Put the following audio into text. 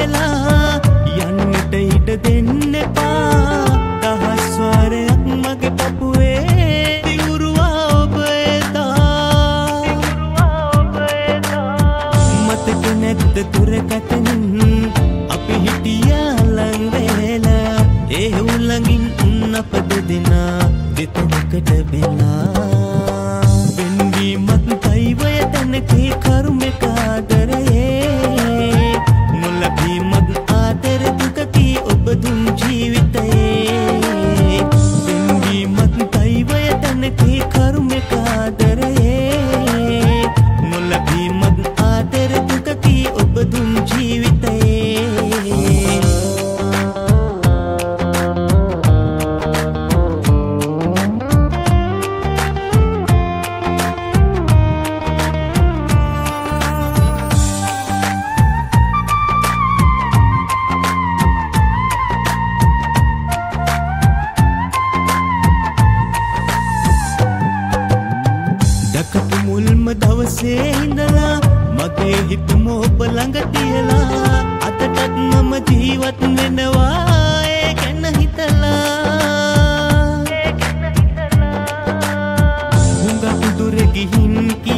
වෙලා යන්නට ඉඩ දෙන්න එපා දහස් වාරයක් මගේ පපුවේ දිවුරුවා ඔබ එදා මතක නැද්ද දුරකථනින් අපි හිටියා ලං වෙලා ඒ උලඟින් අප දෙදෙනා දෙතනකට වෙලා වෙන්වීමත් දෛවය තැනකේ කරුමක ආදරයේ නොලැබීමත් ආදර දුකකි ඔබ දුන් ජීවිතයේ වෙන්වීමත් දෛවය තැනකේ කරුමක ආදරයේ නොලැබීමත් ආදර දුකකි ඔබ දුන් ජීවිතයේ මුල්ම දවසේ ඉඳලා මගේ හිතම ඔබ ළඟ තියලා අදටත් මම ජීවත් වෙනවා ඒ ගැන හිතලා හුඟක් දුර ගිහින්